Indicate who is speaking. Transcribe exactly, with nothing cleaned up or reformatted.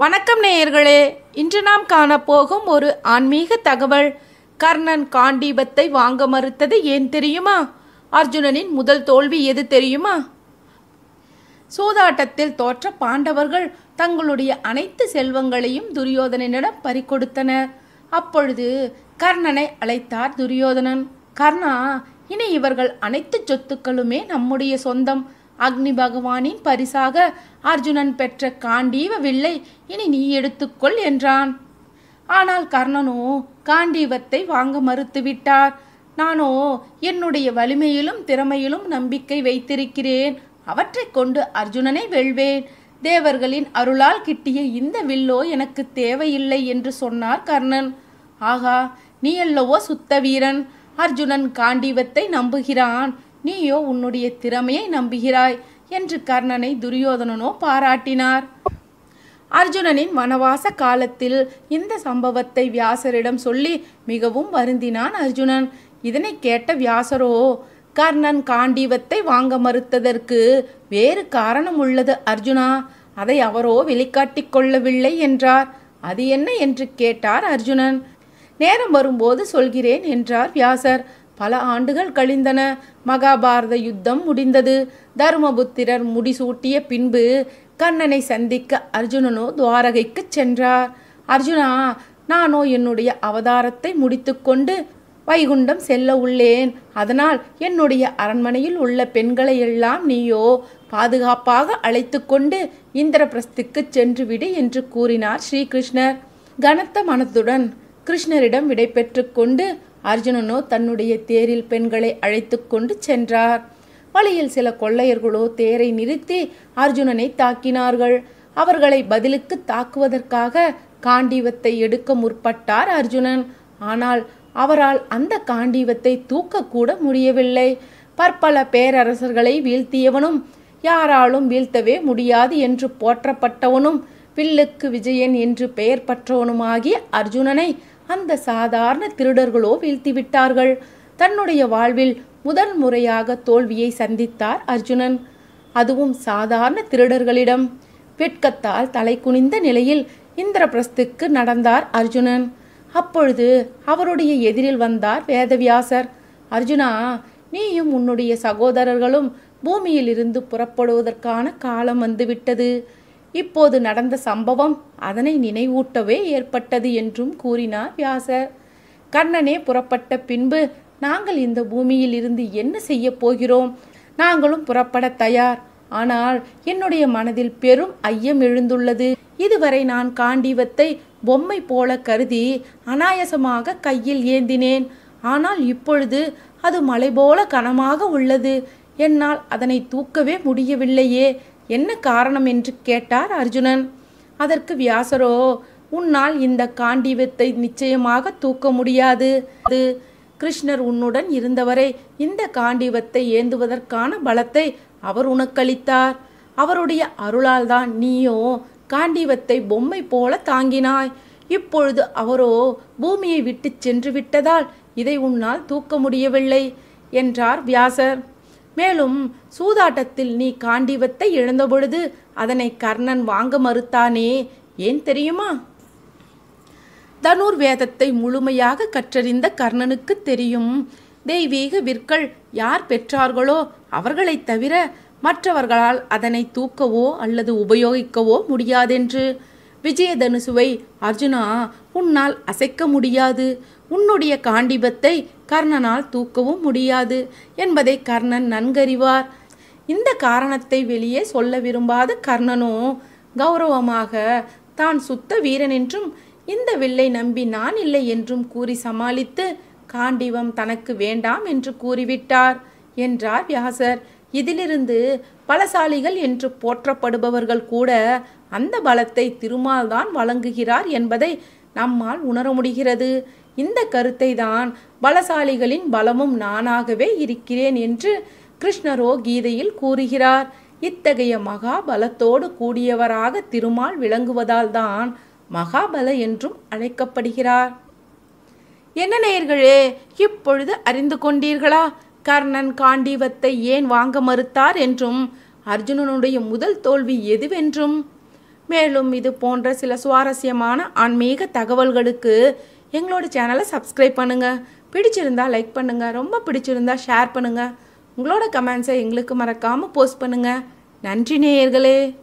Speaker 1: வணக்கம் நேயர்களே, இன்று நாம் காணப்போகும் ஒரு ஆன்மீக தகவல். கர்ணன் காண்டீபத்தை வாங்க மறுத்தது ஏன் தெரியுமா? அர்ஜுனனின் முதல் தோல்வி எது தெரியுமா? சூதாட்டத்தில் தோற்ற பாண்டவர்கள் தங்களுடைய அனைத்து செல்வங்களையும் துரியோதனனிடம் பறிகொடுத்தனர். அப்பொழுது கர்ணனை அழைத்தார் துரியோதனன். கர்ணா, இனி இவர்கள் அனைத்து சொத்துக்களுமே நம்முடைய சொந்தம். அக்னி பகவானின் பரிசாக அர்ஜுனன் பெற்ற காண்டீவ வில்லை இனி நீ எடுத்துக்கொள் என்றான். ஆனால் கர்ணனோ காண்டீவத்தை வாங்க மறுத்துவிட்டார். நானோ என்னுடைய வலிமையிலும் திறமையிலும் நம்பிக்கை வைத்திருக்கிறேன். அவற்றை கொண்டு அர்ஜுனனை வெல்வேன். தேவர்களின் அருளால் கிட்டிய இந்த வில்லோ எனக்கு தேவையில்லை என்று சொன்னார் கர்ணன். ஆகா, நீ அல்லவோ சுத்த வீரன். அர்ஜுனன் காண்டீவத்தை நம்புகிறான், நீயோ உன்னுடைய திறமையை நம்புகிறாய் என்று கர்ணனை துரியோதனனோ பாராட்டினார். அர்ஜுனனின் வனவாச காலத்தில் இந்த சம்பவத்தை வியாசரிடம் சொல்லி மிகவும் வருந்தினான் அர்ஜுனன். இதனை கேட்ட வியாசரோ, கர்ணன் காண்டீவத்தை வாங்க மறுத்ததற்கு வேறு காரணம் உள்ளது அர்ஜுனா, அதை அவரோ வெளிக்காட்டி கொள்ளவில்லை என்றார். அது என்ன என்று கேட்டார் அர்ஜுனன். நேரம் வரும்போது சொல்கிறேன் என்றார் வியாசர். பல ஆண்டுகள் கழிந்தன. மகாபாரத யுத்தம் முடிந்தது. தர்மபுத்திரர் முடிசூட்டிய பின்பு கண்ணனை சந்திக்க அர்ஜுனனோ துவாரகைக்கு சென்றார். அர்ஜுனா, நானோ என்னுடைய அவதாரத்தை முடித்து கொண்டு வைகுண்டம் செல்ல உள்ளேன். அதனால் என்னுடைய அரண்மனையில் உள்ள பெண்களை எல்லாம் நீயோ பாதுகாப்பாக அழைத்து கொண்டு இந்திரபிரஸ்துக்கு சென்று விடு என்று கூறினார் ஸ்ரீகிருஷ்ணர். கனத்த மனத்துடன் கிருஷ்ணரிடம் விடை பெற்று கொண்டு அர்ஜுனனோ தன்னுடைய தேரில் பெண்களை அழைத்து கொண்டு சென்றார். வழியில் சில கொள்ளையர்களோ தேரை நிறுத்தி அர்ஜுனனை தாக்கினார்கள். அவர்களை பதிலுக்கு தாக்குவதற்காக காண்டீவத்தை எடுக்க முற்பட்டார் அர்ஜுனன். ஆனால் அவரால் அந்த காண்டீவத்தை தூக்கக்கூட முடியவில்லை. பற்பல பேரரசர்களை வீழ்த்தியவனும் யாராலும் வீழ்த்தவே முடியாது என்று போற்றப்பட்டவனும் வில்லுக்கு விஜயன் என்று பெயர் பெற்றவனுமாகிய அர்ஜுனனை அந்த சாதாரண திருடர்களோ வீழ்த்திவிட்டார்கள். தன்னுடைய வாழ்வில் முதல் முறையாக தோல்வியை சந்தித்தார் அர்ஜுனன், அதுவும் சாதாரண திருடர்களிடம். வெட்கத்தால் தலை குனிந்த நிலையில் இந்திரபிரஸ்துக்கு நடந்தார் அர்ஜுனன். அப்பொழுது அவருடைய எதிரில் வந்தார் வேதவியாசர். அர்ஜுனா, நீயும் உன்னுடைய சகோதரர்களும் பூமியில் இருந்து புறப்படுவதற்கான காலம் வந்துவிட்டது. இப்போது நடந்த சம்பவம் அதனை நினைவூட்டவே ஏற்பட்டது என்றும் கூறினார் வியாசர். கர்ணனே புறப்பட்ட பின்பு நாங்கள் இந்த பூமியில் இருந்து என்ன செய்ய போகிறோம்? நாங்களும் புறப்பட தயார். ஆனால் என்னுடைய மனதில் பெரும் ஐயம் எழுந்துள்ளது. இதுவரை நான் காண்டீவத்தை பொம்மை போல கருதி அனாயசமாக கையில் ஏந்தினேன். ஆனால் இப்பொழுது அது மலை போல கனமாக உள்ளது. என்னால் அதனை தூக்கவே முடியவில்லையே, என்ன காரணம் என்று கேட்டார் அர்ஜுனன். அதற்கு வியாசரோ, உன்னால் இந்த காண்டீவத்தை நிச்சயமாக தூக்க முடியாது. கிருஷ்ணர் உன்னுடன் இருந்தவரை இந்த காண்டீவத்தை ஏந்துவதற்கான பலத்தை அவர் உனக்களித்தார். அவருடைய அருளால் தான் நீயோ காண்டீவத்தை பொம்மை போல தாங்கினாய். இப்பொழுது அவரோ பூமியை விட்டு சென்று விட்டதால் இதை உன்னால் தூக்க முடியவில்லை என்றார் வியாசர். மேலும் சூதாட்டத்தில் நீ காண்டீவத்தை இழந்தபொழுது அதனை கர்ணன் வாங்க மறுத்தானே, ஏன் தெரியுமா? தனுர் வேதத்தை முழுமையாக கற்றறிந்த கர்ணனுக்கு தெரியும், தெய்வீக விற்கள் யார் பெற்றார்களோ அவர்களை தவிர மற்றவர்களால் அதனை தூக்கவோ அல்லது உபயோகிக்கவோ முடியாதென்று. விஜயதனுசுவை அர்ஜுனா உன்னால் அசைக்க முடியாது. உன்னுடைய காண்டீபத்தை கர்ணனால் தூக்கவும் முடியாது என்பதை கர்ணன் நன்கறிவார். இந்த காரணத்தை வெளியே சொல்ல விரும்பாத கர்ணனோ கௌரவமாக தான் சுத்த வீரன் என்றும் இந்த வில்லை நம்பி நான் இல்லை என்றும் கூறி சமாளித்து காண்டீவம் தனக்கு வேண்டாம் என்று கூறிவிட்டார் என்றார் வியாசர். இதிலிருந்து பலசாலிகள் என்று போற்றப்படுபவர்கள் கூட அந்த பலத்தை திருமால் தான் வழங்குகிறார் என்பதை நம்மால் உணர முடிகிறது. இந்த கருத்தை தான் பலசாலிகளின் பலமும் நானாகவே இருக்கிறேன் என்று கிருஷ்ணரோ கீதையில் கூறுகிறார். இத்தகைய மகாபலத்தோடு கூடியவராக திருமால் விளங்குவதால் தான் மகாபல என்றும் அழைக்கப்படுகிறார். என்ன நேயர்களே, இப்பொழுது அறிந்து கொண்டீர்களா கர்ணன் காண்டீவத்தை ஏன் வாங்க மறுத்தார் என்றும் அர்ஜுனனுடைய முதல் தோல்வி எதுவென்றும்? மேலும் இது போன்ற சில சுவாரஸ்யமான ஆன்மீக தகவல்களுக்கு எங்களோட சேனலை சப்ஸ்கிரைப் பண்ணுங்கள். பிடிச்சிருந்தா லைக் பண்ணுங்கள். ரொம்ப பிடிச்சிருந்தா ஷேர் பண்ணுங்கள். உங்களோட கமெண்ட்ஸை எங்களுக்கு மறக்காமல் போஸ்ட் பண்ணுங்கள். நன்றி நேயர்களே.